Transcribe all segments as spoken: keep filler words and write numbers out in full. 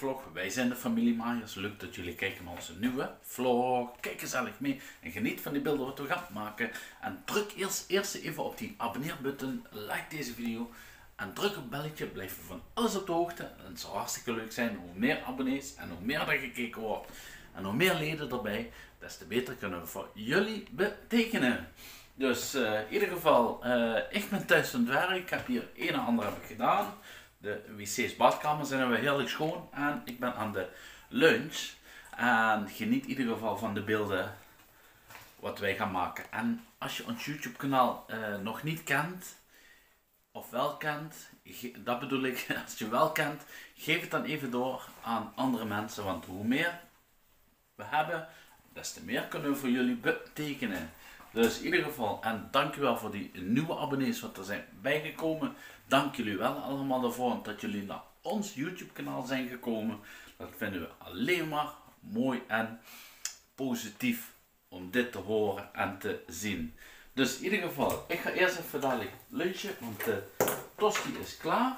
vlog. Wij zijn de familie Majers. Leuk dat jullie kijken naar onze nieuwe vlog. Kijk gezellig mee en geniet van die beelden wat we gaan maken. En druk eerst, eerst even op die abonneerbutton. Like deze video. En druk op het belletje. Blijf van alles op de hoogte. En het zou hartstikke leuk zijn. Hoe meer abonnees en hoe meer er gekeken wordt. En hoe meer leden erbij. Des te beter kunnen we voor jullie betekenen. Dus uh, in ieder geval, uh, ik ben thuis aan het werk. Ik heb hier een en ander heb ik gedaan. De wc's, badkamer zijn we heerlijk schoon. En ik ben aan de lunch. En geniet in ieder geval van de beelden wat wij gaan maken. En als je ons YouTube kanaal uh, nog niet kent, of wel kent, dat bedoel ik, als je wel kent, geef het dan even door aan andere mensen. Want hoe meer we hebben, des te meer kunnen we voor jullie betekenen. Dus in ieder geval, en dankjewel voor die nieuwe abonnees wat er zijn bijgekomen. Dank jullie wel allemaal daarvoor dat jullie naar ons YouTube kanaal zijn gekomen. Dat vinden we alleen maar mooi en positief om dit te horen en te zien. Dus in ieder geval, ik ga eerst even dadelijk lunchen, want de tosti is klaar.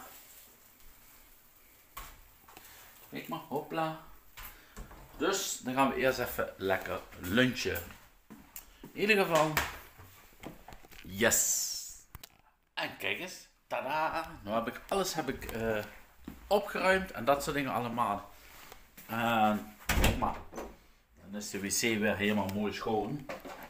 Kijk maar, hopla. Dus dan gaan we eerst even lekker lunchen. In ieder geval, yes! En kijk eens, tada! Nou heb ik alles heb ik, uh, opgeruimd en dat soort dingen allemaal. En kijk maar, dan is de wc weer helemaal mooi schoon.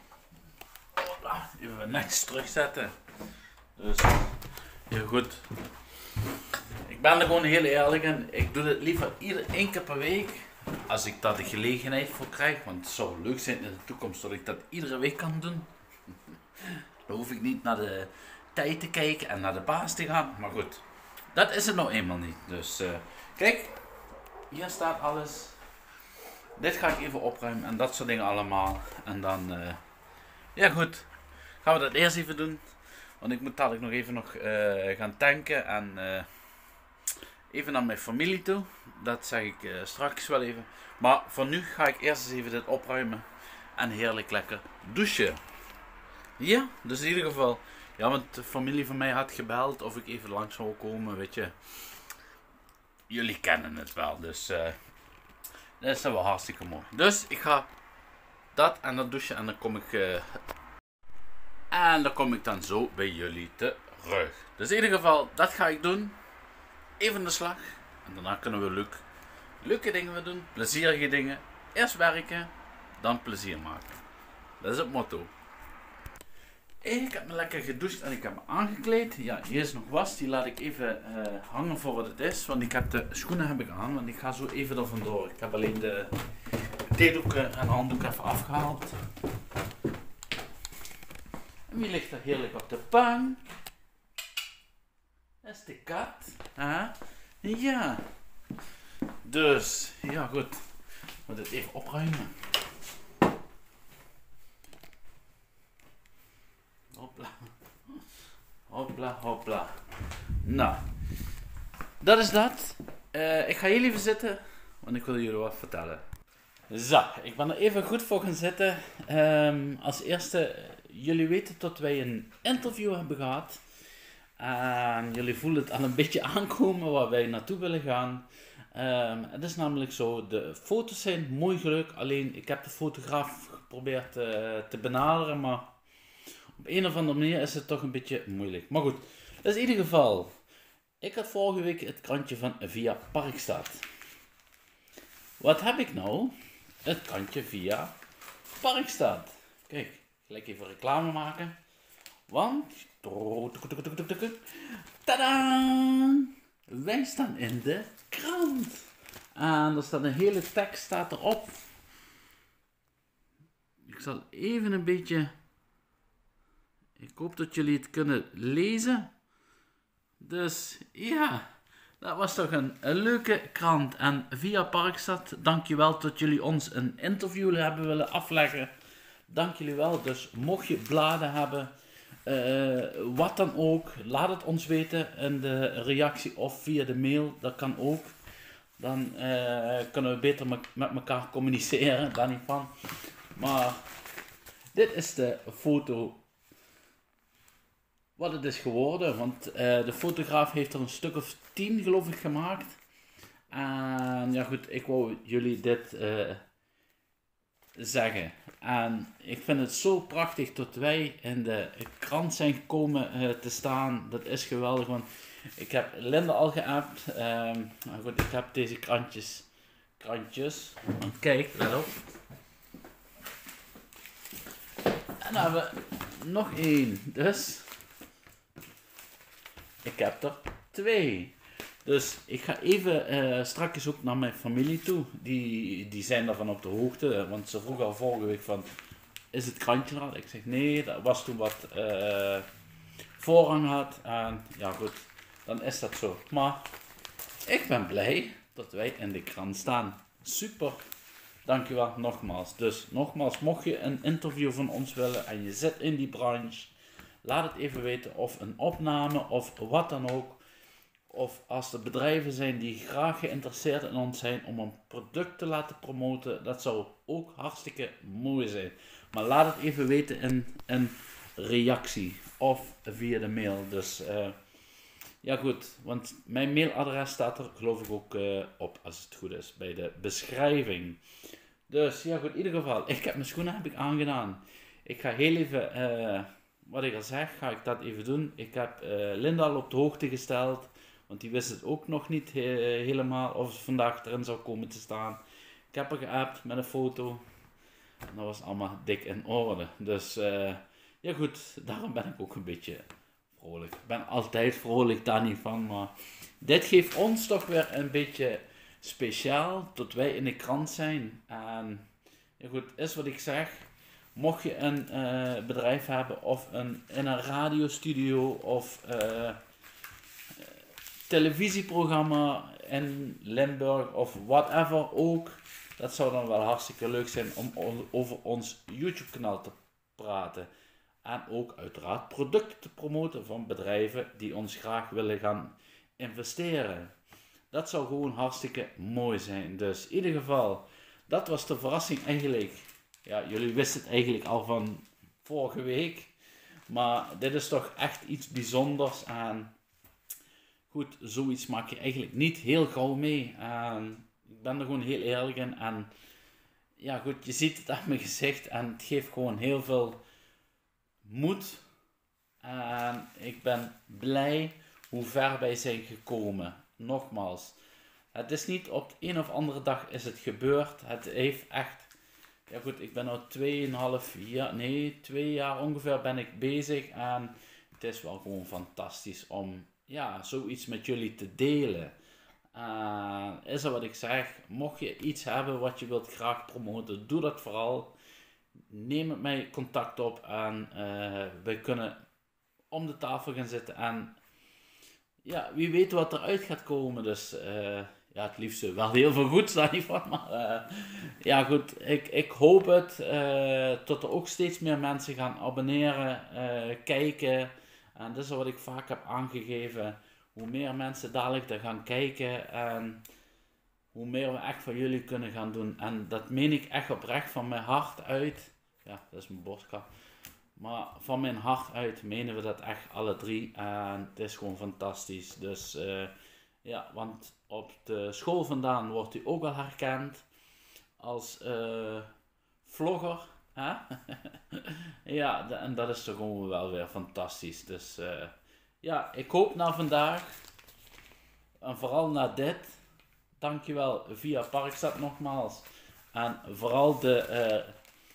Even netjes terugzetten. Dus, heel goed. Ik ben er gewoon heel eerlijk in. Ik doe dit liever ieder één keer per week. Als ik daar de gelegenheid voor krijg, want het zou leuk zijn in de toekomst dat ik dat iedere week kan doen. Dan hoef ik niet naar de tijd te kijken en naar de baas te gaan. Maar goed, dat is het nou eenmaal niet. Dus uh, kijk, hier staat alles. Dit ga ik even opruimen en dat soort dingen allemaal. En dan, uh, ja goed, gaan we dat eerst even doen. Want ik moet dadelijk nog even nog, uh, gaan tanken en uh, even naar mijn familie toe. Dat zeg ik uh, straks wel even. Maar voor nu ga ik eerst eens even dit opruimen. En heerlijk lekker douchen. Ja, dus in ieder geval. Ja, want de familie van mij had gebeld of ik even langs zou komen, weet je. Jullie kennen het wel, dus uh, dat is wel hartstikke mooi. Dus ik ga dat en dat douchen en dan kom ik... Uh, en dan kom ik dan zo bij jullie terug. Dus in ieder geval, dat ga ik doen. Even aan de slag. En daarna kunnen we leuk, leuke dingen doen. Plezierige dingen. Eerst werken, dan plezier maken. Dat is het motto. Ik heb me lekker gedoucht en ik heb me aangekleed. Ja, hier is nog was. Die laat ik even uh, hangen voor wat het is. Want ik heb de schoenen heb ik aan. Want ik ga zo even er vandoor. Ik heb alleen de theedoeken en handdoek even afgehaald. En wie ligt er heerlijk op de bank? Dat is de kat. Huh? Ja. Dus, ja goed. Ik moet het even opruimen. Hopla. Hopla, hopla. Nou. Dat is dat. Uh, ik ga hier even zitten. Want ik wil jullie wat vertellen. Zo, ik ben er even goed voor gaan zitten. Um, als eerste, jullie weten dat wij een interview hebben gehad. En jullie voelen het al een beetje aankomen waar wij naartoe willen gaan. Um, het is namelijk zo, de foto's zijn mooi geluk. Alleen ik heb de fotograaf geprobeerd uh, te benaderen. Maar op een of andere manier is het toch een beetje moeilijk. Maar goed, dus in ieder geval. Ik had vorige week het krantje van Via Parkstad. Wat heb ik nou? Het krantje Via Parkstad. Kijk, gelijk even reclame maken. Want... Tadaa! Wij staan in de krant. En er staat een hele tekst staat erop. Ik zal even een beetje... Ik hoop dat jullie het kunnen lezen. Dus ja, dat was toch een, een leuke krant. En Via Parkstad, dankjewel dat jullie ons een interview hebben willen afleggen. Dank jullie wel. Dus mocht je bladen hebben... Uh, wat dan ook, laat het ons weten in de reactie of via de mail, dat kan ook. Dan uh, kunnen we beter met, met elkaar communiceren, daar niet van. Maar dit is de foto wat het is geworden, want uh, de fotograaf heeft er een stuk of tien geloof ik gemaakt. En ja goed, ik wou jullie dit uh, zeggen. En ik vind het zo prachtig dat wij in de krant zijn gekomen uh, te staan. Dat is geweldig, want ik heb Linda al geappt. Um, maar goed, ik heb deze krantjes. krantjes. Want kijk, let op. En dan hebben we nog één. Dus ik heb er twee. Dus ik ga even uh, straks ook naar mijn familie toe. Die, die zijn daarvan op de hoogte. Want ze vroegen al vorige week van, is het krantje er al? Ik zeg nee, dat was toen wat uh, voorrang had. En ja goed, dan is dat zo. Maar ik ben blij dat wij in de krant staan. Super. Dankjewel nogmaals. Dus nogmaals, mocht je een interview van ons willen en je zit in die branche, laat het even weten, of een opname of wat dan ook. Of als er bedrijven zijn die graag geïnteresseerd in ons zijn om een product te laten promoten, dat zou ook hartstikke mooi zijn. Maar laat het even weten in een reactie of via de mail. Dus uh, ja goed, want mijn mailadres staat er geloof ik ook uh, op, als het goed is, bij de beschrijving. Dus ja goed, in ieder geval, ik heb mijn schoenen heb ik aangedaan. Ik ga heel even, uh, wat ik al zeg, ga ik dat even doen. Ik heb uh, Linda al op de hoogte gesteld, want die wist het ook nog niet he helemaal of het vandaag erin zou komen te staan. Ik heb haar geappt met een foto. En dat was allemaal dik in orde. Dus uh, ja goed, daarom ben ik ook een beetje vrolijk. Ik ben altijd vrolijk, daar niet van. Maar dit geeft ons toch weer een beetje speciaal dat wij in de krant zijn. En ja goed, is wat ik zeg. Mocht je een uh, bedrijf hebben of een, in een radiostudio of uh, televisieprogramma in Limburg of whatever ook. Dat zou dan wel hartstikke leuk zijn om on, over ons YouTube kanaal te praten. En ook uiteraard producten te promoten van bedrijven die ons graag willen gaan investeren. Dat zou gewoon hartstikke mooi zijn. Dus in ieder geval, dat was de verrassing eigenlijk. Ja, jullie wisten het eigenlijk al van vorige week. Maar dit is toch echt iets bijzonders. En goed, zoiets maak je eigenlijk niet heel gauw mee. En ik ben er gewoon heel eerlijk in. En ja goed, je ziet het aan mijn gezicht. En het geeft gewoon heel veel moed. En ik ben blij hoe ver wij zijn gekomen. Nogmaals, het is niet op de een of andere dag is het gebeurd. Het heeft echt, ja goed, ik ben nu tweeënhalf jaar, nee, twee jaar ongeveer ben ik bezig. En het is wel gewoon fantastisch om, ja, zoiets met jullie te delen. Uh, is dat wat ik zeg, mocht je iets hebben wat je wilt graag promoten, doe dat vooral. Neem met mij contact op en uh, we kunnen om de tafel gaan zitten en ja, wie weet wat eruit gaat komen. Dus uh, ja, het liefst wel heel veel goeds daar niet van. Maar uh, ja goed, ik, ik hoop het uh, dat er ook steeds meer mensen gaan abonneren, uh, kijken. En dat is wat ik vaak heb aangegeven. Hoe meer mensen dadelijk er gaan kijken en hoe meer we echt van jullie kunnen gaan doen. En dat meen ik echt oprecht van mijn hart uit. Ja, dat is mijn borstkap. Maar van mijn hart uit menen we dat echt alle drie. En het is gewoon fantastisch. Dus uh, ja, want op de school vandaan wordt u ook al herkend als uh, vlogger. Hè? Ja, en dat is toch gewoon wel weer fantastisch. Dus uh, ja, ik hoop na vandaag en vooral na dit. Dankjewel via Parkstad nogmaals. En vooral de... Uh,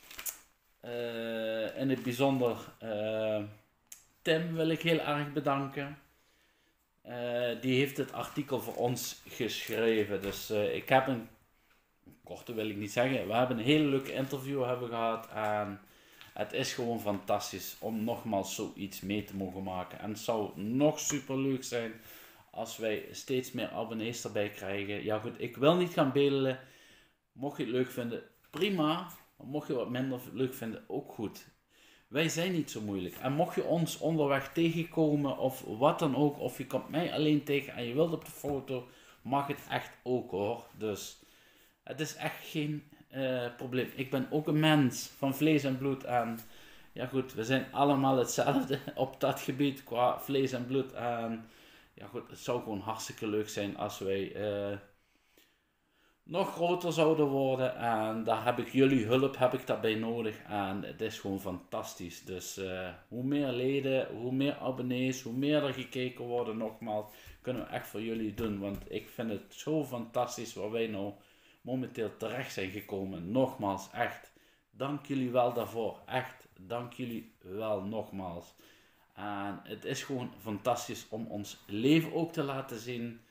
Uh, in het bijzonder uh, Tim wil ik heel erg bedanken. Uh, die heeft het artikel voor ons geschreven. Dus uh, ik heb een, korte wil ik niet zeggen, we hebben een hele leuke interview hebben gehad. En het is gewoon fantastisch om nogmaals zoiets mee te mogen maken. En het zou nog super leuk zijn als wij steeds meer abonnees erbij krijgen. Ja goed, ik wil niet gaan bedelen. Mocht je het leuk vinden, prima. Maar mocht je wat minder leuk vinden, ook goed. Wij zijn niet zo moeilijk. En mocht je ons onderweg tegenkomen of wat dan ook, of je komt mij alleen tegen en je wilt op de foto, mag het echt ook hoor. Dus het is echt geen uh, probleem. Ik ben ook een mens van vlees en bloed en ja goed, we zijn allemaal hetzelfde op dat gebied qua vlees en bloed. En ja goed, het zou gewoon hartstikke leuk zijn als wij uh, nog groter zouden worden. En daar heb ik jullie hulp heb ik daarbij nodig. En het is gewoon fantastisch. Dus uh, hoe meer leden, hoe meer abonnees, hoe meer er gekeken worden, nogmaals, kunnen we echt voor jullie doen. Want ik vind het zo fantastisch waar wij nou momenteel terecht zijn gekomen. Nogmaals, echt. Dank jullie wel daarvoor. Echt, dank jullie wel nogmaals. En het is gewoon fantastisch om ons leven ook te laten zien.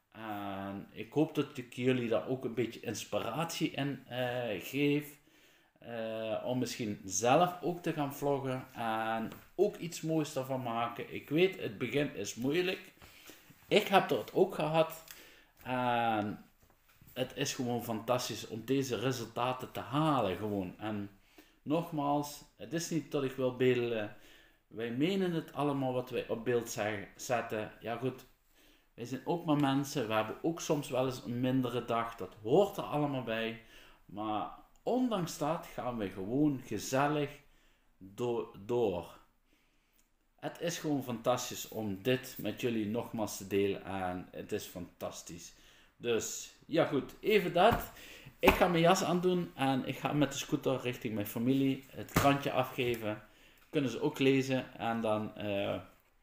En ik hoop dat ik jullie daar ook een beetje inspiratie in uh, geef. Uh, om misschien zelf ook te gaan vloggen. En ook iets moois daarvan maken. Ik weet, het begin is moeilijk. Ik heb dat ook gehad. En het is gewoon fantastisch om deze resultaten te halen. Gewoon. En nogmaals, het is niet dat ik wil bedelen. Wij menen het allemaal wat wij op beeld zeggen, zetten. Ja goed, wij zijn ook maar mensen. We hebben ook soms wel eens een mindere dag. Dat hoort er allemaal bij. Maar ondanks dat gaan we gewoon gezellig do- door. Het is gewoon fantastisch om dit met jullie nogmaals te delen. En het is fantastisch. Dus ja goed, even dat. Ik ga mijn jas aandoen en ik ga met de scooter richting mijn familie het krantje afgeven. Kunnen ze ook lezen en dan, uh,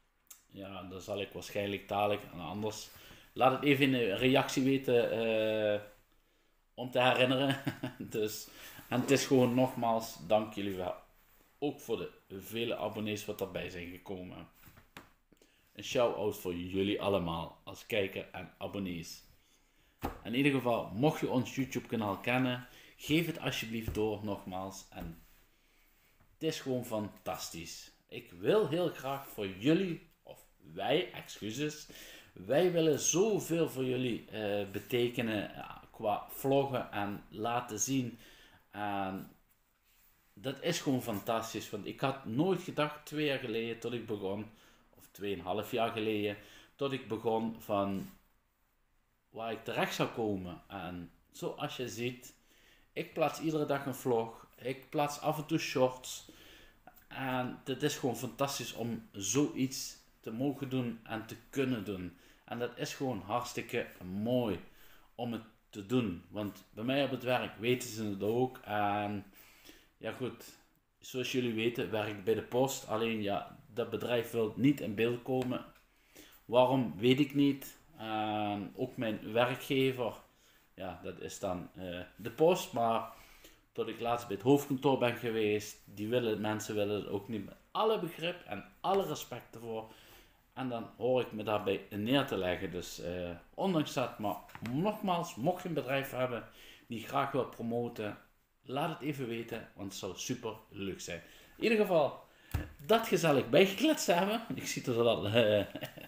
ja, dan zal ik waarschijnlijk dadelijk en anders. Laat het even in de reactie weten uh, om te herinneren. Dus, en het is gewoon nogmaals, dank jullie wel. Ook voor de vele abonnees wat erbij zijn gekomen. Een shout-out voor jullie allemaal als kijker en abonnees. In ieder geval, mocht je ons YouTube kanaal kennen, geef het alsjeblieft door nogmaals. En het is gewoon fantastisch. Ik wil heel graag voor jullie, of wij, excuses, wij willen zoveel voor jullie uh, betekenen uh, qua vloggen en laten zien. En dat is gewoon fantastisch, want ik had nooit gedacht twee jaar geleden tot ik begon, of tweeënhalf jaar geleden, tot ik begon van waar ik terecht zou komen. En zoals je ziet, ik plaats iedere dag een vlog, ik plaats af en toe shorts. En het is gewoon fantastisch om zoiets te mogen doen en te kunnen doen. En dat is gewoon hartstikke mooi om het te doen. Want bij mij op het werk weten ze het ook. En ja goed, zoals jullie weten werk ik bij de post. Alleen ja, dat bedrijf wil niet in beeld komen. Waarom, weet ik niet. En ook mijn werkgever, ja dat is dan uh, de post. Maar tot ik laatst bij het hoofdkantoor ben geweest, die willen, mensen willen het ook niet met alle begrip en alle respect ervoor. En dan hoor ik me daarbij neer te leggen. Dus uh, ondanks dat, maar nogmaals, mocht je een bedrijf hebben die graag wil promoten, laat het even weten, want het zou super leuk zijn. In ieder geval, dat gezellig bijgekletst hebben. Ik zie dat dat uh,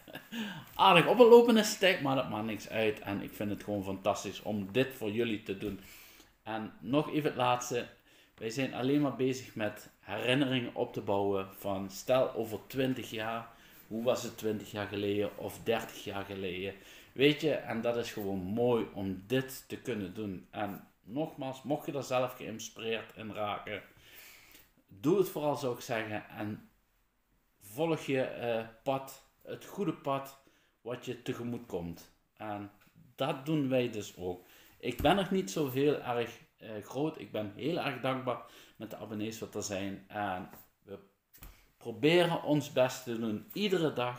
aardig op een lopen is tijd, maar dat maakt niks uit. En ik vind het gewoon fantastisch om dit voor jullie te doen. En nog even het laatste. Wij zijn alleen maar bezig met herinneringen op te bouwen van stel over twintig jaar. Hoe was het twintig jaar geleden of dertig jaar geleden? Weet je, en dat is gewoon mooi om dit te kunnen doen. En nogmaals, mocht je er zelf geïnspireerd in raken, doe het vooral zou ik zeggen. En volg je uh, pad, het goede pad wat je tegemoet komt. En dat doen wij dus ook. Ik ben nog niet zo heel erg uh, groot. Ik ben heel erg dankbaar met de abonnees wat er zijn. En we proberen ons best te doen. Iedere dag.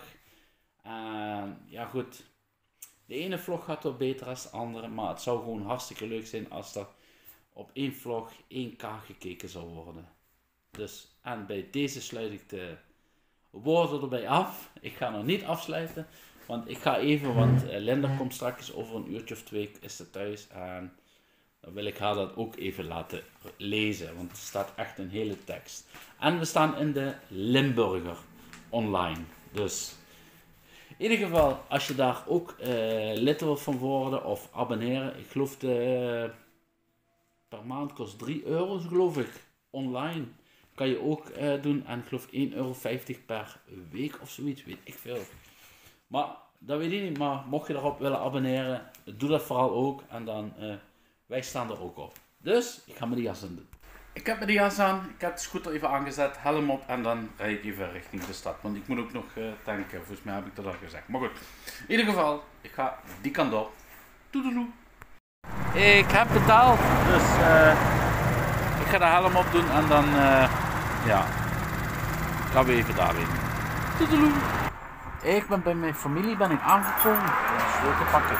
En ja goed. De ene vlog gaat wel beter dan de andere. Maar het zou gewoon hartstikke leuk zijn als er op één vlog één k gekeken zou worden. Dus en bij deze sluit ik de woorden erbij af. Ik ga nog niet afsluiten. Want ik ga even, want uh, Linda komt straks over een uurtje of twee is ze thuis. En dan wil ik haar dat ook even laten lezen. Want er staat echt een hele tekst. En we staan in de Limburger online. Dus in ieder geval, als je daar ook uh, lid wilt van worden of abonneren. Ik geloof de uh, per maand kost drie euro geloof ik. Online kan je ook uh, doen. En ik geloof één euro vijftig per week of zoiets, weet ik veel. Maar dat weet ik niet, maar mocht je daarop willen abonneren, doe dat vooral ook. En dan, uh, wij staan er ook op. Dus, ik ga me die jas aan doen. Ik heb me die jas aan, ik heb de scooter even aangezet, helm op en dan rijd ik even richting de stad. Want ik moet ook nog uh, tanken, volgens mij heb ik dat al gezegd. Maar goed, in ieder geval, ik ga die kant op. Doedeloe. Ik heb betaald, dus uh, ik ga de helm opdoen en dan uh, ja, gaan we even daarheen. Toedeloe. Ik ben bij mijn familie ben ik aangekomen om de sleutel te pakken.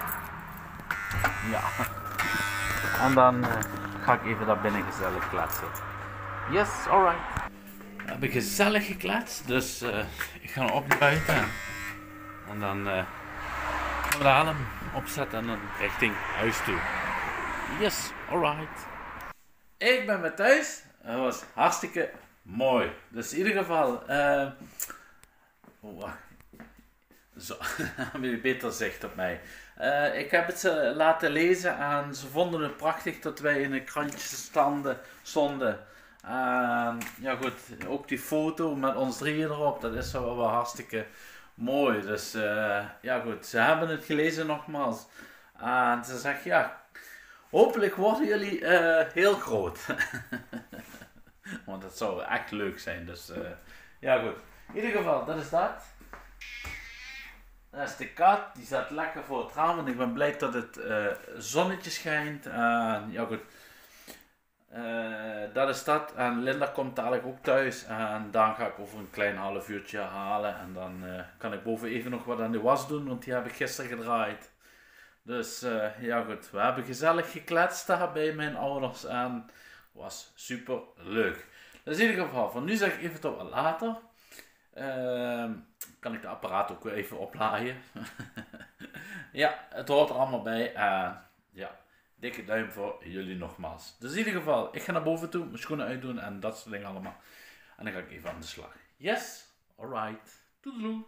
Ja. En dan uh, ga ik even daar binnen gezellig kletsen. Yes, alright. We hebben gezellig gekletst, dus uh, ik ga op naar buiten. En dan uh, gaan we de helm opzetten en dan richting huis toe. Yes, alright. Ik ben weer thuis. Het was hartstikke mooi. Dus in ieder geval... Uh, oh, wacht. Zo, hebben jullie beter zicht op mij. Uh, ik heb het ze laten lezen en ze vonden het prachtig dat wij in een krantje standen, stonden. Uh, ja goed, ook die foto met ons drieën erop, dat is wel, wel hartstikke mooi. Dus uh, ja goed, ze hebben het gelezen nogmaals. En ze zegt ja, hopelijk worden jullie uh, heel groot. Want dat zou echt leuk zijn. Dus uh, ja goed, in ieder geval, dat is dat. Dat is de kat, die staat lekker voor het raam, want ik ben blij dat het uh, zonnetje schijnt. Uh, ja goed, uh, dat is dat. En Linda komt dadelijk ook thuis en dan ga ik over een klein half uurtje halen. En dan uh, kan ik boven even nog wat aan de was doen, want die heb ik gisteren gedraaid. Dus uh, ja goed, we hebben gezellig gekletst daar bij mijn ouders en was super leuk. Dus in ieder geval, van nu zeg ik even tot wat later. Uh, kan ik de apparaat ook weer even oplaaien. Ja, het hoort er allemaal bij. Uh, ja, dikke duim voor jullie nogmaals. Dus in ieder geval, ik ga naar boven toe, mijn schoenen uitdoen en dat soort dingen allemaal. En dan ga ik even aan de slag. Yes, alright. Toedeloe.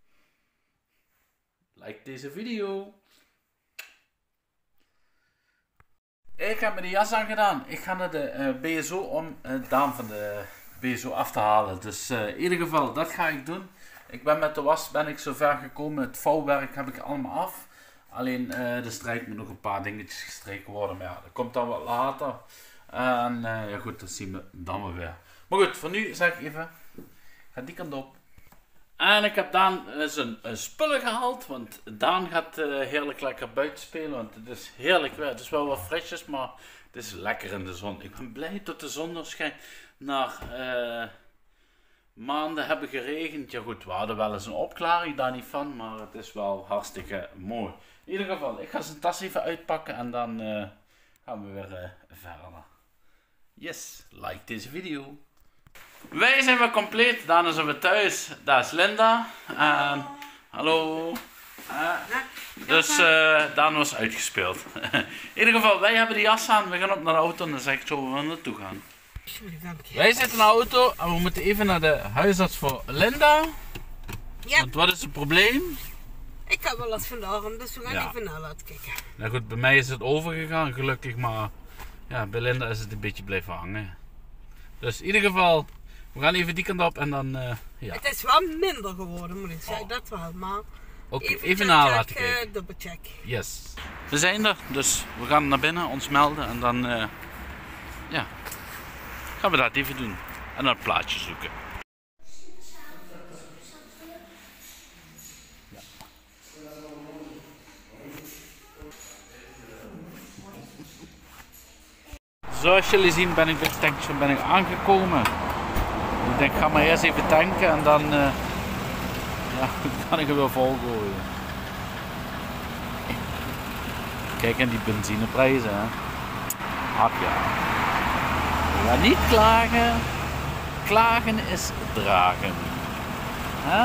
Like deze video. Ik heb me de jas aangedaan. Ik ga naar de uh, B S O om het daan van de B S O af te halen. Dus uh, in ieder geval, dat ga ik doen. Ik ben met de was ben ik zo ver gekomen. Het vouwwerk heb ik allemaal af. Alleen uh, de strijk moet nog een paar dingetjes gestreken worden. Maar ja, dat komt dan wat later. En uh, ja goed, dat zien we dan wel weer. Maar goed, voor nu zeg ik even. Ga die kant op. En ik heb Daan uh, zijn uh, spullen gehaald. Want Daan gaat uh, heerlijk lekker buiten spelen. Want het is heerlijk weer. Het is wel wat frisjes, maar het is lekker in de zon. Ik ben blij dat de zon nog schijnt. Naar uh, maanden hebben geregend. Ja goed, we hadden wel eens een opklaring, daar niet van. Maar het is wel hartstikke mooi. In ieder geval, ik ga zijn tas even uitpakken. En dan uh, gaan we weer uh, verder. Yes, like deze video. Wij zijn weer compleet. Daarna zijn we thuis. Daar is Linda. En hallo. Uh, dus uh, Daan was uitgespeeld. In ieder geval, wij hebben de jas aan. We gaan op naar de auto en dan zeg ik zo waar we naartoe gaan. Wij zitten in de auto en we moeten even naar de huisarts voor Linda. Ja. Want wat is het probleem? Ik heb wel last van de arm, dus we gaan ja. even naar laten kijken. Nou goed, bij mij is het overgegaan gelukkig, maar ja, bij Linda is het een beetje blijven hangen. Dus in ieder geval, we gaan even die kant op en dan uh, ja. Het is wel minder geworden, moet ik zeggen, oh. dat wel, maar Oké, even, even na laten kijken. Uh, dubbelcheck. Yes. We zijn er, dus we gaan naar binnen, ons melden en dan uh, ja, gaan we dat even doen. En dan het plaatje zoeken. Ja. Zoals jullie zien ben ik bij het tankstation ben ik aangekomen. Ik denk, ga maar eerst even tanken en dan uh, ja, kan ik hem weer volgooien. Kijk aan die benzineprijzen, hè. Ach ja. We gaan niet klagen. Klagen is dragen. Huh?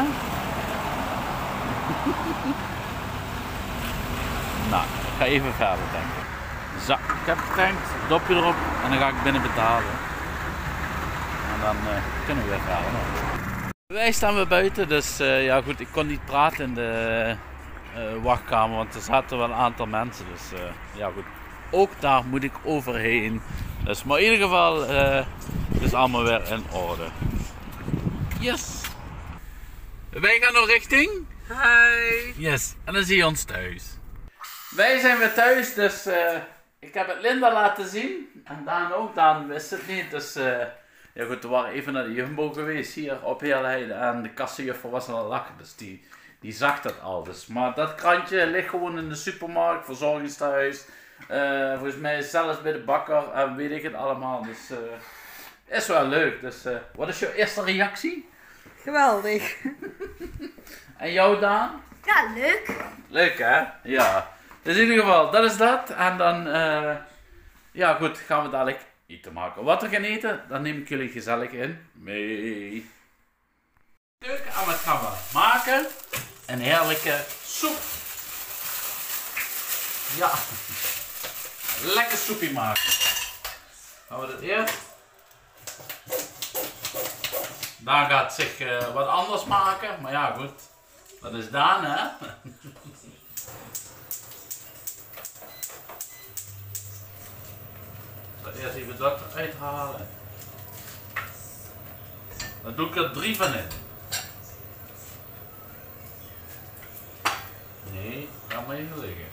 Nou, ik ga even verder tanken. Zo, ik heb getankt, dopje erop en dan ga ik binnen betalen. En dan uh, kunnen we weer verder. Wij staan weer buiten, dus uh, ja goed, ik kon niet praten in de uh, wachtkamer, want er zaten wel een aantal mensen. Dus uh, ja goed, ook daar moet ik overheen. Dus, maar in ieder geval, uh, het is allemaal weer in orde. Yes! Wij gaan nog richting? Hi! Yes, en dan zie je ons thuis. Wij zijn weer thuis, dus uh, ik heb het Linda laten zien. En Daan ook, Daan wist het niet. Dus uh, ja goed, we waren even naar de Jumbo geweest hier op Heerlijde. En de kassenjuffer was al lachen, dus die, die zag dat al. Dus, maar dat krantje ligt gewoon in de supermarkt, verzorgingstehuis. Uh, volgens mij zelfs bij de bakker en weet ik het allemaal. Dus uh, is wel leuk. Dus uh, wat is jouw eerste reactie? Geweldig. En jou Daan? Ja, leuk. Leuk hè? Ja. Dus in ieder geval, dat is dat. En dan, uh, ja goed, gaan we dadelijk eten maken. Wat we gaan eten, dan neem ik jullie gezellig in mee. Leuk, en wat gaan we maken? Een heerlijke soep. Ja. Lekker soepje maken. Gaan we dat eerst. Daan gaat zich uh, wat anders maken, maar ja goed. Dat is Daan hè. Eerst even dat eruit halen. Dan doe ik er drie van in. Nee, laat maar even liggen.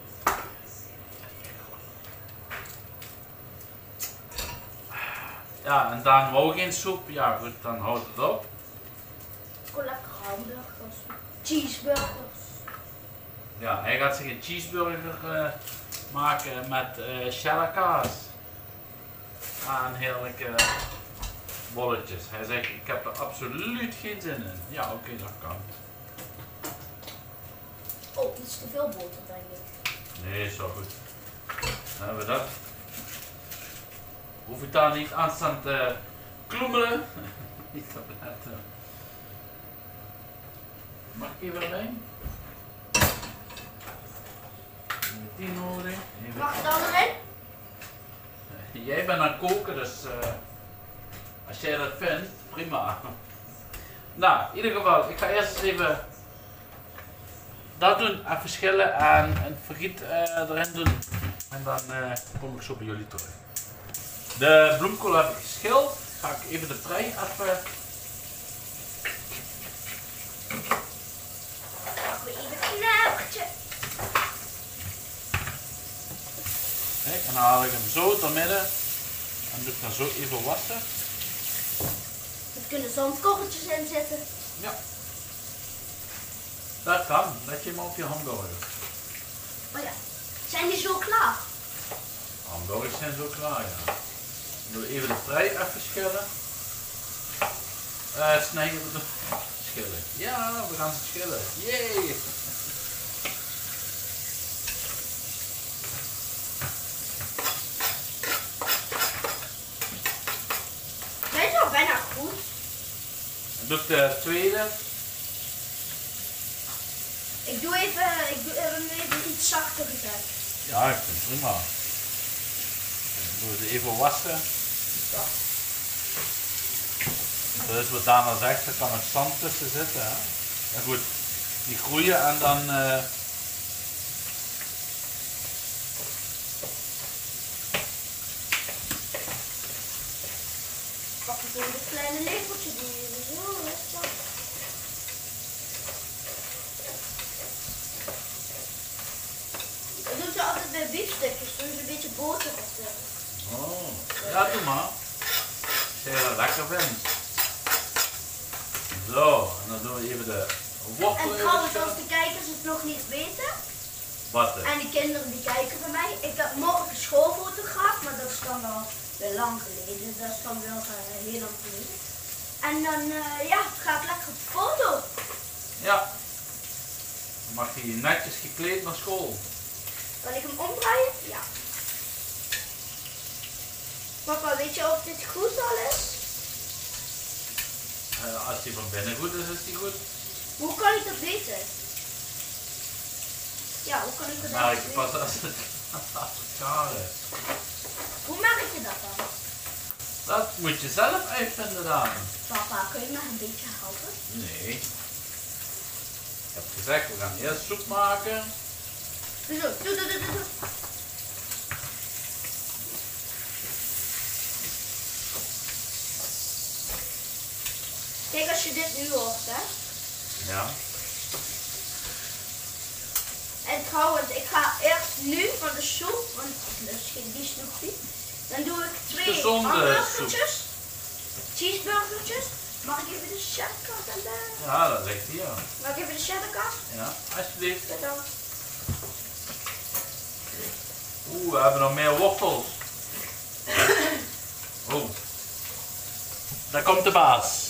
Ja, en Daan wou geen soep. Ja goed, dan houdt het op. Ik wil lekker hamburgers. Cheeseburgers. Ja, hij gaat zich een cheeseburger uh, maken met uh, cheddar kaas. En heerlijke bolletjes. Hij zegt, ik heb er absoluut geen zin in. Ja, oké, okay, dat kan. Oh, iets te veel boter denk ik. Nee, is wel goed. Dan hebben we dat. Hoef ik daar niet aanstaan te kloemelen. Niet te letten. Mag ik even erbij? Die nodig. Even. Mag ik dan erin? Jij bent aan het koken, dus uh, als jij dat vindt, prima. Nou, in ieder geval, ik ga eerst eens even dat doen en verschillen en een vergiet uh, erin doen. En dan uh, kom ik zo bij jullie terug. De bloemkool heb ik geschild. Ga ik even de prei even. Pak weer even een knappertje. Kijk, en dan haal ik hem zo door midden. En doe ik dan zo even wassen. Er kunnen zandkorreltjes in zitten. Ja. Dat kan, dat je hem op je hamburger. Oh ja, zijn die zo klaar? Hamburgers zijn zo klaar, ja. Dan doen we even de prei even schillen. Uh, snijden we de schillen. Ja, we gaan ze schillen. Yay! Zijn ze al bijna goed? Dan doe ik de tweede. Ik doe even, ik doe hem even iets zachter gezet. Ja, ik vind het prima. Dan doen we ze even wassen. Ja. Dus wat Dana zegt, er kan er zand tussen zitten. Hè? En goed, die groeien en dan... Uh... Pak ik gewoon dit kleine lepeltje die je zo hebt. Dat doen ze altijd bij biefstukjes, doen ze een beetje boter op de. Oh, ja doe maar. Als jij dat lekker vindt. Zo, en dan doen we even de wortel. En trouwens, als de kijkers het nog niet weten. Wat? En die kinderen die kijken bij mij. Ik heb morgen schoolfotograaf, maar dat is dan wel weer lang geleden. Dat is dan wel uh, heel lang geleden. En dan uh, ja, gaat lekker op de foto. Ja. Dan mag hij netjes gekleed naar school. Kan ik hem omdraaien? Ja. Papa, weet je of dit goed al is? Uh, als hij van binnen goed is, is hij goed. Hoe kan ik dat weten? Ja, hoe kan ik dat Maar ik weten? pas als het, als het gaar is. Hoe merk je dat dan? Dat moet je zelf uitvinden dan. Papa, kun je me een beetje helpen? Nee. Ik heb gezegd, we gaan eerst soep maken. Doe zo, doe, doe, doe, doe. Kijk, als je dit nu hoort, hè. Ja. En trouwens, ik ga eerst nu van de soep, want ik lust geen die snoepie. Dan doe ik twee Gezonde hamburgertjes, cheeseburgertjes. Mag ik even de cheddarkaas en de... Ja, dat ligt hier. Mag ik even de cheddarkaas? Ja, alsjeblieft. Bedankt. Oeh, we hebben nog meer wortels. Oeh. Daar komt de baas.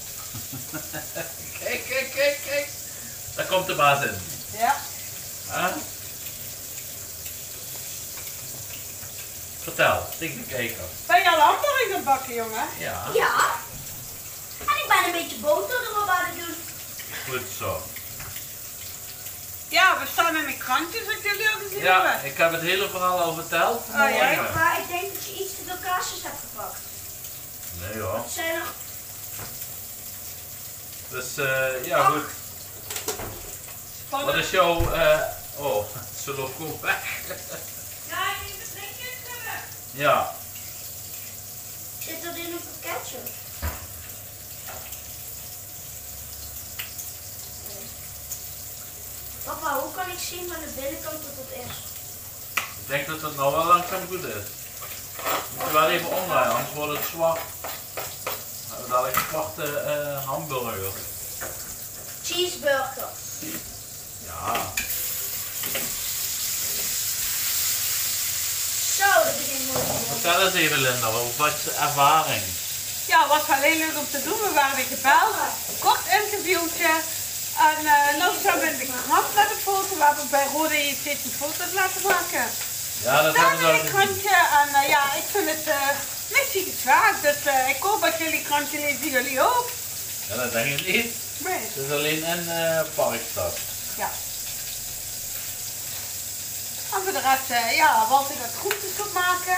Kijk, kijk, kijk, kijk. Daar komt de baas in. Ja. Huh? Vertel, tegen de kijker. Ben je al hamburgers aan het bakken, jongen? Ja. Ja. En ik ben een beetje boter erop aan het doen. Goed zo. Ja, we staan in een krantje, zoals jullie al gezien Ja, hebben. ik heb het hele verhaal al verteld. Oh, ja? vanmorgen. Maar ik denk dat je iets te veel kaasjes hebt gepakt. Nee hoor. Dat zijn er... Dus eh, ja goed. Wat Spannend. is jouw... eh oh, ze loopt gewoon weg. Ja, je moet netjes hebben. Ja. Zit dat in een pakketje? Papa, hoe kan ik zien van de binnenkant dat het is? Ik denk dat het nou wel langzaam goed is. Moet je wel even omdraaien, anders wordt het zwart. Dan hebben we dadelijk zwarte eh hamburger. Cheeseburger. Ja. Zo, dat begint mooi te worden. Vertel eens even Linda, wat is je ervaring? Ja, was wel heel leuk om te doen. We waren gebeld. Kort interviewtje. En uh, nou zijn we in de krant met een foto. We hebben bij Rode E T een foto's laten maken. Ja, dat Staan hebben we in al een gezien. krantje. En uh, ja, ik vind het uh, missie geslaagd. Dus uh, ik hoop dat jullie krantje lezen, jullie ook. Ja, dat denk ik niet. Nee. Het is alleen in uh, Parkstad. Ja. En voor de rest, uh, ja, Walter gaat groentjes op maken.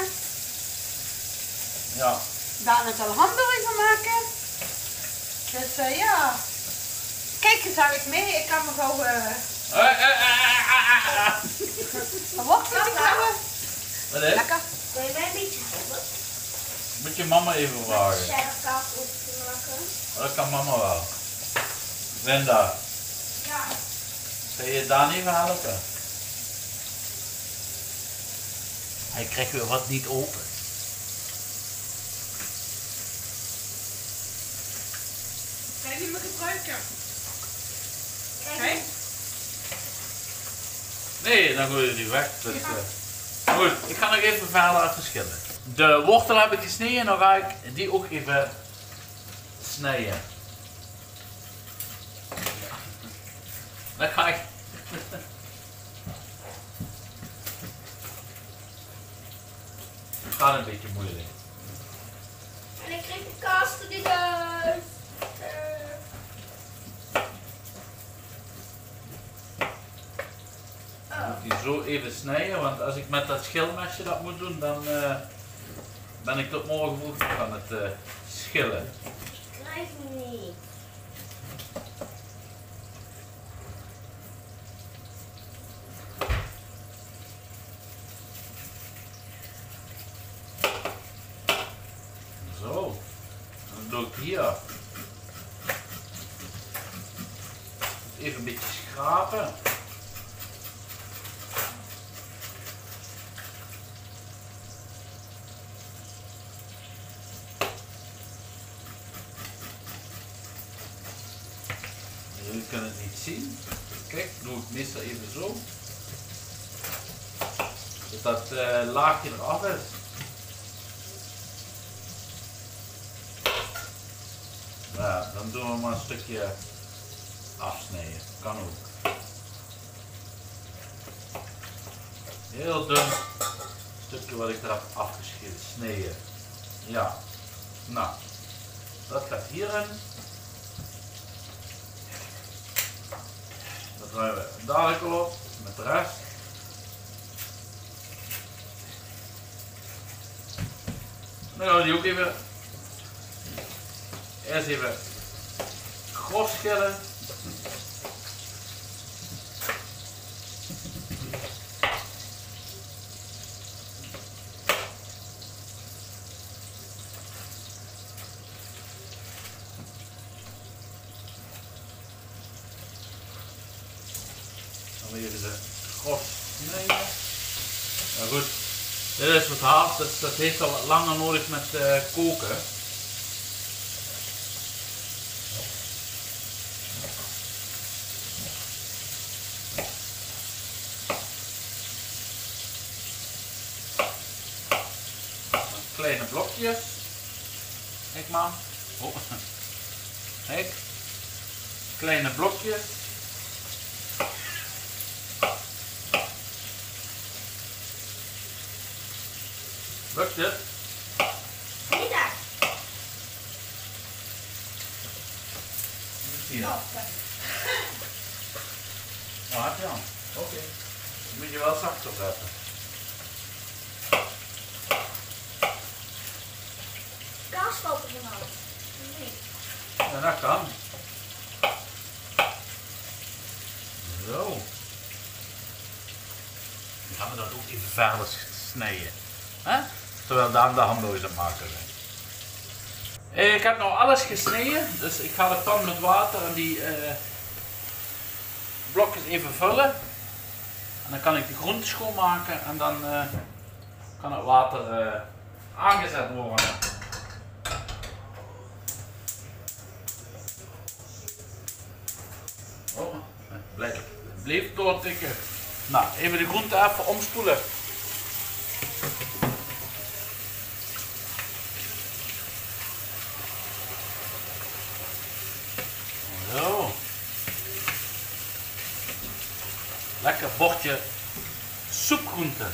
Ja. Daarna zal hamburger maken. Dus uh, ja. Kijk eens ik mee. Ik kan me gewoon... Uh, Eh, eh, eh, ah, ah, ah. een worteltje knabben. Wat is? Lekker. Kun je mij een beetje helpen? Moet je mama even vragen. Serkaas op te maken. Oh, dat kan mama wel. Linda, Ja. kun je Daan even helpen? Hij krijgt weer wat niet open. Kan je niet meer gebruiken. Kijk. Oké. Nee, dan gooi je die weg. Dus, uh, goed, ik ga nog even verder afschillen. De wortel heb ik gesneden en dan ga ik die ook even snijden. Dan ga ik... Het gaat een beetje moeilijk. En ik kreeg de kaas er niet uit. Ik moet die zo even snijden, want als ik met dat schilmesje dat moet doen, dan uh, ben ik tot morgen vroeg aan het uh, schillen. Ik krijg hem niet. Zo, dan doe ik hier. Even een beetje schrapen. Jullie kunnen het niet zien. Kijk, doe ik meestal even zo. Dat dat uh, laagje eraf is. Ja, dan doen we maar een stukje afsnijden. Kan ook. Heel dun stukje wat ik eraf afgesneden. Ja. Nou, dat gaat hierin. Dat draaien we dadelijk al op met de rest. Dan gaan we die ook even eerst even gros schillen. Dan weer even de gros snijden. Nou goed, dit is wat hard, dus dat heeft al wat langer nodig met uh, koken. kleine blokjes. Kijk maar. Oh. Kijk. Kleine blokjes. Lukt het? Niet echt. Zie je dat? Nou, heb je dan. Oké. Okay. Dan moet je wel zachter zetten. Kaas valt er vanaf. Nee. Ja, dat kan. Zo. Dan gaan we dat ook even verder snijden. Hè? Terwijl Daan de hamburgers aan het maken zijn. Ik heb nou alles gesneden, dus ik ga de pan met water en die uh, blokjes even vullen. En dan kan ik de groenten schoonmaken en dan uh, kan het water uh, aangezet worden. Oh, blijf, blijf doortikken. Nou, even de groenten even omspoelen. Zo. Lekker bordje soepgroenten.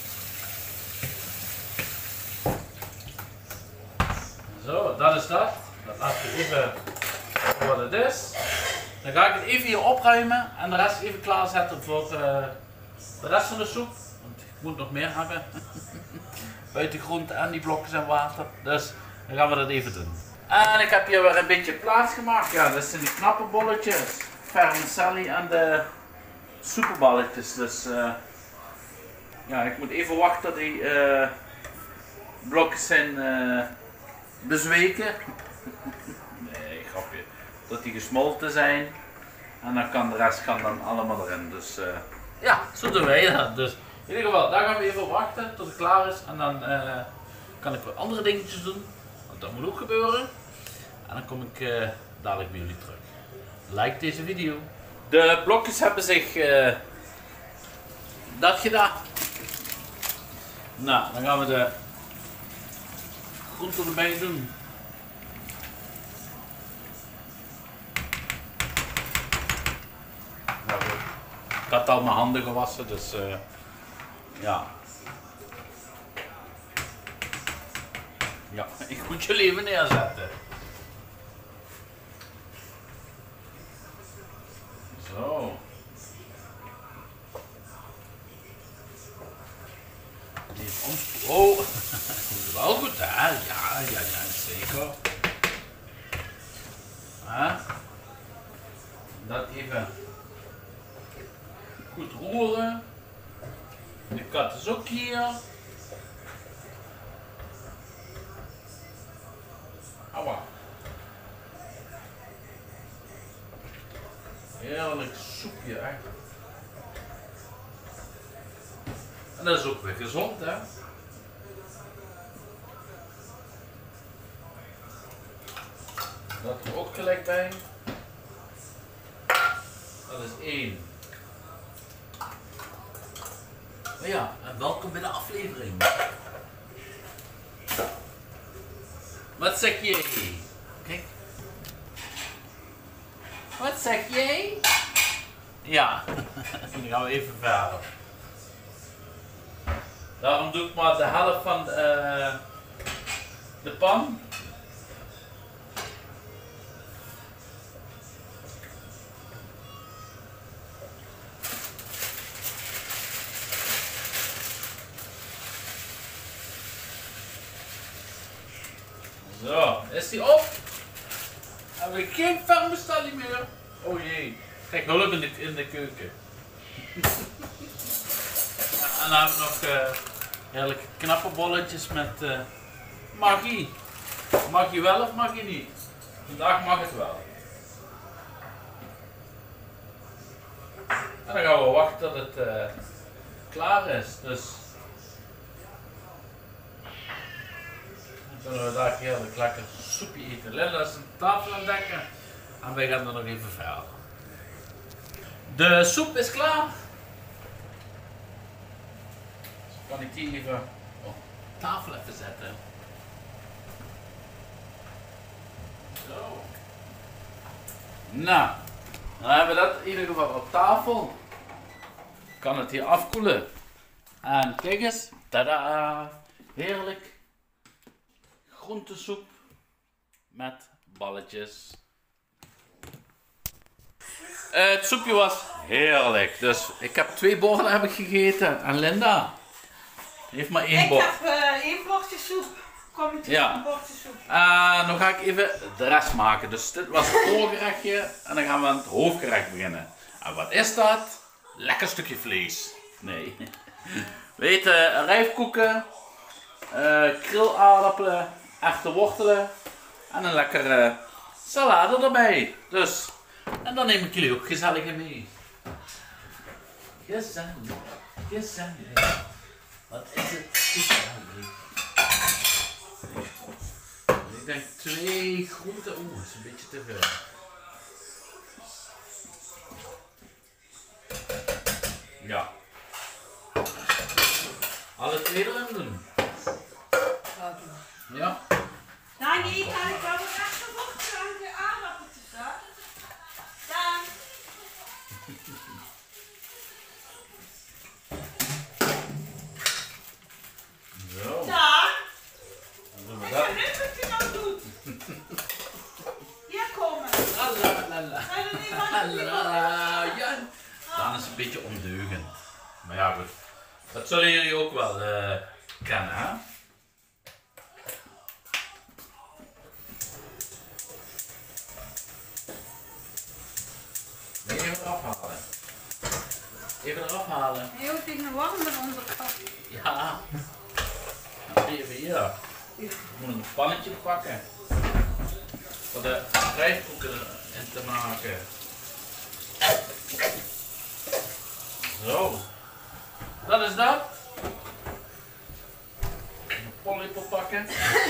Zo, dat is dat. Dat laat je even wat het is. Dan ga ik het even hier opruimen en de rest even klaarzetten voor uh, de rest van de soep. Want ik moet nog meer hebben. Buiten groenten en die blokjes en water. Dus dan gaan we dat even doen. En ik heb hier weer een beetje plaats gemaakt. Ja, dat zijn die knappe bolletjes. Vermicelli en de soepenballetjes. Dus uh, ja, ik moet even wachten tot die uh, blokjes zijn uh, bezweken. Nee, grapje. Dat die gesmolten zijn. En dan kan de rest kan dan allemaal erin. Dus uh, ja, zo doen wij dat. Dus in ieder geval, daar gaan we even wachten tot het klaar is. En dan uh, kan ik wat andere dingetjes doen. Want dat moet ook gebeuren. En dan kom ik uh, dadelijk bij jullie terug. Like deze video. De blokjes hebben zich uh, dat gedaan. Nou, dan gaan we de groenten erbij doen. Nou, ik had al mijn handen gewassen, dus uh, ja. Ja, ik moet jullie even neerzetten. Zo. Even omspoelen. Oh, dat is wel goed hè? Ja, ja, ja, zeker. Hè? Dat even goed roeren. De kat is ook hier. Aua. Heerlijk soepje, hè. En dat is ook weer gezond, hè. Dat er ook gelijk bij. Dat is één. Maar ja, en welkom bij de aflevering. Wat zeg jij? Kijk. Wat zeg jij? Ja, dan gaan we even verder. Daarom doe ik maar de helft van de, uh, de pan. Zo, is die op? Hebben we geen vermicelli meer? Oh jee, kijk hulp in de, in de keuken. Ja, en dan hebben we nog uh, heerlijke knappe bolletjes met uh, magie. Mag je wel of mag je niet? Vandaag mag het wel. En dan gaan we wachten tot het uh, klaar is. Dus dan kunnen we daar heerlijk lekker soepje eten. Lilla is een tafel aan het dekken en wij gaan er nog even verder. De soep is klaar. Dus kan ik die even op tafel even zetten. Nou, dan hebben we dat in ieder geval op tafel. Kan het hier afkoelen. En kijk eens, tada, heerlijk. Groentesoep met balletjes. Uh, het soepje was heerlijk, dus ik heb twee borden heb ik gegeten. En Linda heeft maar één bord. Ik heb uh, één bordje soep. Kom ik ja. een bordje soep. Uh, dan ga ik even de rest maken. Dus dit was het voorgerechtje en dan gaan we aan het hoofdgerecht beginnen. En wat is dat? Lekker stukje vlees. Nee. Weet je, rijfkoeken, uh, krilaardappelen, echte wortelen en een lekkere salade erbij. Dus, en dan neem ik jullie ook gezellig mee. Gezellig, gezellig. Wat is het gezellig. Ik denk twee groenten. Oeh, dat is een beetje te veel. Ja. Alle twee erin doen. Ja. Nou, nee, kan ik wel wat extra wortels aan de aardappeltjes zetten. Dan. Zo. Ja. Dan doen we Ik dat. ben net wat je nou doet. Hier komen. Lalalala. Ga je er niet van Lalalala. Ja. Dan is het een beetje ondeugend. Maar ja, goed. Dat zullen jullie ook wel uh, kennen, hè? Even eraf halen. Even eraf halen. Heel tegen warm met onze kap. Ja. Even hier. Ik moet een pannetje pakken. Voor de rijstkoeken in te maken. Zo. Dat is dat. Een pollepel pakken.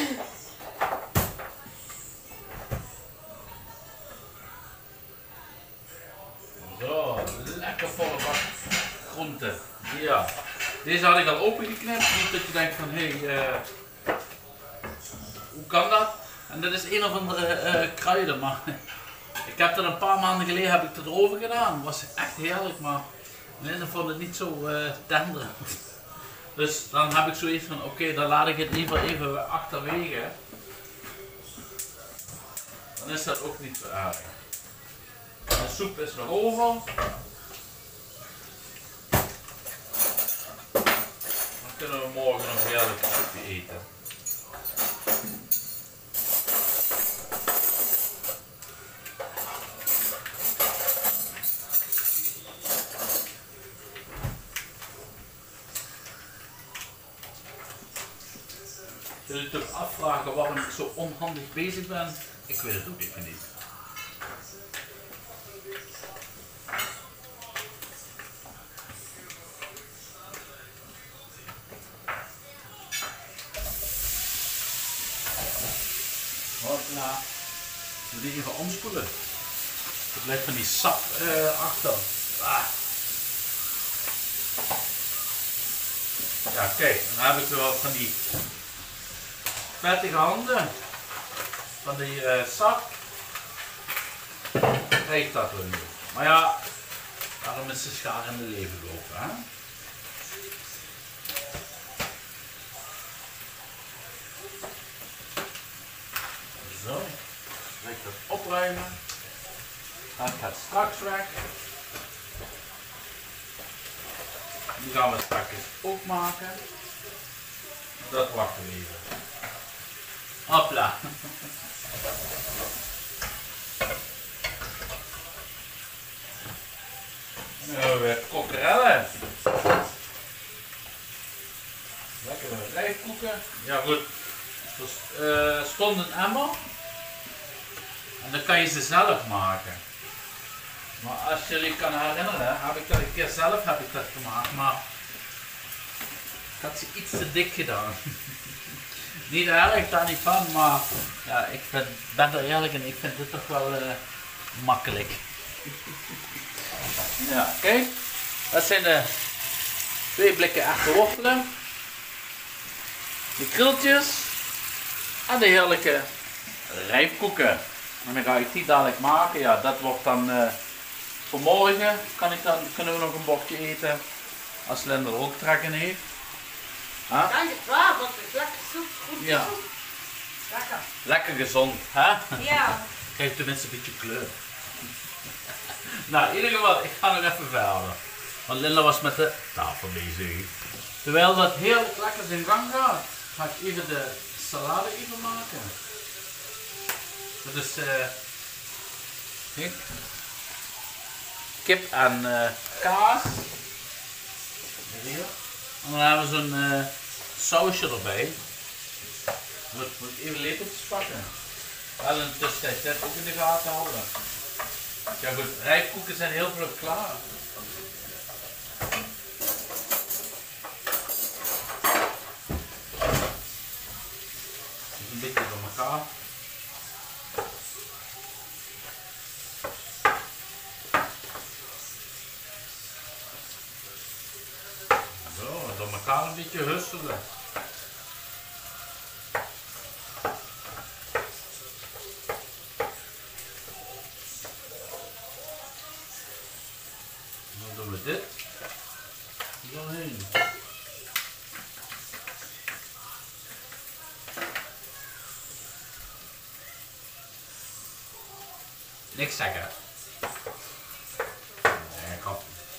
Zo, lekker volle bak groenten. Ja. Deze had ik al opengeknipt. Niet dat je denkt van, hé, hey, uh, hoe kan dat? En dit is een of andere uh, kruiden, maar ik heb er een paar maanden geleden heb ik het erover gedaan. Was echt heerlijk, maar Linda vond het niet zo uh, tender. Dus dan heb ik zoiets van, oké, okay, dan laat ik het liever even achterwege. Dan is dat ook niet zo erg. De soep is nog over. Dan kunnen we morgen nog een heerlijk soepje eten. Jullie natuurlijk afvragen waarom ik zo onhandig bezig ben. Ik weet het ook even niet. Hopla. Ik moet die even omspoelen. Er blijft van die sap uh, achter. Ah. Ja, kijk, dan heb ik wel van die vettige handen. Van die uh, sap. Krijg dat wel nu. Maar ja, daarom is de schaar in de leven lopen. Hè? Zo, ga ik dat opruimen. Dat gaat straks weg. Die gaan we straks ook maken. Dat wachten we even. Hopla. Nu hebben we kokkerellen. Lekkere rijstkoeken. Ja goed. Dus, uh, stond een emmer. En dan kan je ze zelf maken. Maar als je je kan herinneren, heb ik dat een keer zelf heb ik dat gemaakt. Maar ik had ze iets te dik gedaan. Niet erg, daar niet van, maar ja, ik ben, ben er eerlijk en ik vind dit toch wel uh, makkelijk. Ja, kijk, dat zijn de twee blikken echte wortelen, de kriltjes en de heerlijke rijfkoeken. En dan ga ik die dadelijk maken. Ja, dat wordt dan uh, voor morgen. Kan ik dan, kunnen we nog een bordje eten. Als Linda er ook trek in heeft. Huh? Ja, het waar, want het is lekker soep. Goed ja. soep. Lekker. Lekker gezond, hè? Ja. Krijgt tenminste een beetje kleur. Nou, in ieder geval, ik ga nog even verder. Want Linda was met de tafel bezig. Terwijl dat heerlijk lekker in gang gaat, ga ik even de salade even maken. Dat is uh, kijk, kip en uh, kaas. Hier. En dan hebben we zo'n uh, sausje erbij. Moet, moet ik even lepeltjes pakken. Wel in de tussentijd dit ook in de gaten houden. Ja goed, rijstkoeken zijn heel vlug klaar. Een beetje door elkaar. Zo, door elkaar een beetje husselen. Dan doen we dit. Doorheen. Niks zeggen. Nee, kom.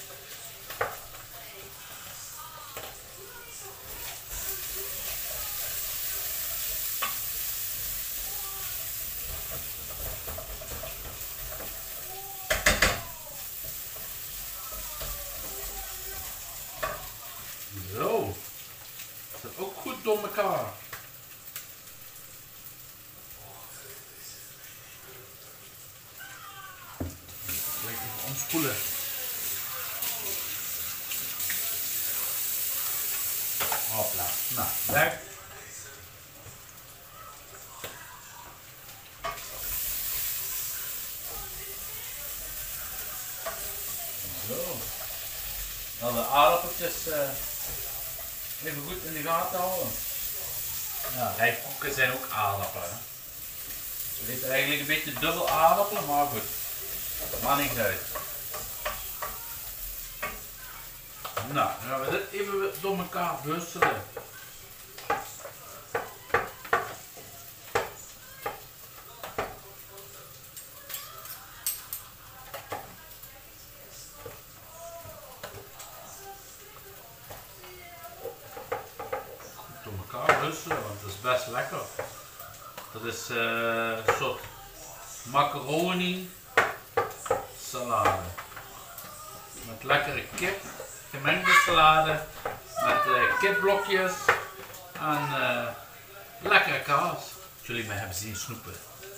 Zo. Dat zit ook goed door elkaar. Omspoelen. Hopla. Nou, weg. Zo. Dan de aardappeltjes uh, even goed in de gaten houden. Ja, rijstkoeken zijn ook aardappelen. Hè. Het is eigenlijk een beetje dubbel aardappelen, maar goed. Maakt niks uit. Nou, dan gaan we dit even door elkaar busselen. Goed door elkaar busselen, want het is best lekker. Dat is uh, een soort macaroni salade. Met lekkere kip, gemengde salade, met uh, kipblokjes en uh, lekkere kaas. Jullie mij hebben zien snoepen.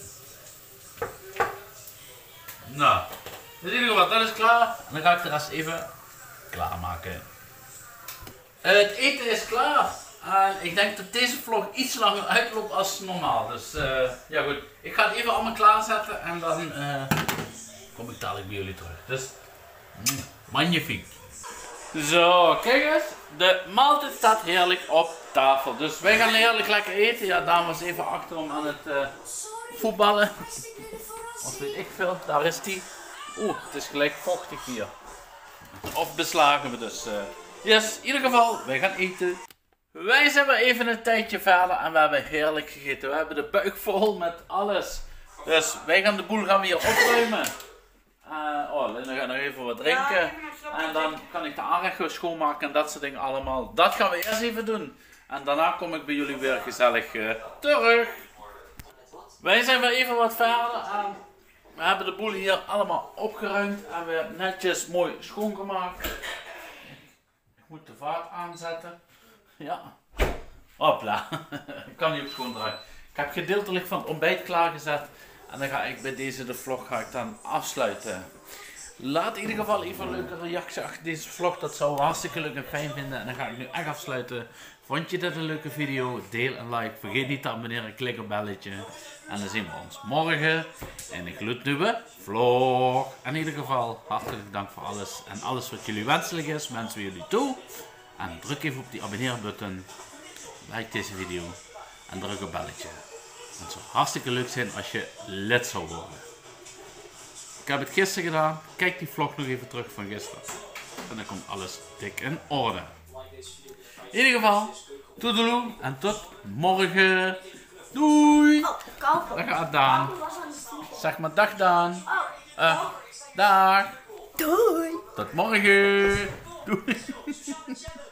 Nou, in ieder geval, dat is klaar. En dan ga ik de rest even klaarmaken. Uh, het eten is klaar. En ik denk dat deze vlog iets langer uitloopt als normaal. Dus uh, ja goed, ik ga het even allemaal klaarzetten en dan uh, kom ik dadelijk bij jullie terug. Dus, mm, magnifiek. Zo, kijk eens. De maaltijd staat heerlijk op tafel. Dus wij gaan heerlijk lekker eten. Ja, Daan was even achterom aan het uh, voetballen. Of weet ik veel, daar is die. Oeh, het is gelijk vochtig hier. Of beslagen we dus. Uh. Yes, in ieder geval, wij gaan eten. Wij zijn weer even een tijdje verder en we hebben heerlijk gegeten. We hebben de buik vol met alles. Dus wij gaan de boel gaan weer opruimen. Uh, oh, Linda gaat nog even wat drinken. En dan kan ik de aanrecht weer schoonmaken en dat soort dingen allemaal. Dat gaan we eerst even doen. En daarna kom ik bij jullie weer gezellig uh, terug. Wij zijn weer even wat verder en we hebben de boel hier allemaal opgeruimd. En weer netjes mooi schoongemaakt. Ik moet de vaat aanzetten. Ja. Hopla. Ik kan niet op schoon draaien. Ik heb gedeeltelijk van het ontbijt klaargezet. En dan ga ik bij deze de vlog ga ik dan afsluiten. Laat in ieder geval even een leuke reactie achter deze vlog. Dat zou we hartstikke leuk en fijn vinden. En dan ga ik nu echt afsluiten. Vond je dit een leuke video? Deel en like. Vergeet niet te abonneren. Klik op belletje. En dan zien we ons morgen in een gloednieuwe vlog. In ieder geval hartelijk dank voor alles. En alles wat jullie wenselijk is, wensen we jullie toe. En druk even op die abonneerbutton. Like deze video. En druk op belletje. Het zou hartstikke leuk zijn als je lid zou worden. Ik heb het gisteren gedaan. Kijk die vlog nog even terug van gisteren. En dan komt alles dik in orde. In ieder geval, toedeloe en tot morgen. Doei! Oh, Kalper. Daar gaat Daan. Kalper was aan het vliegen. Zeg maar dag Daan. Oh, Uh, dag. doei. Tot morgen. Doei.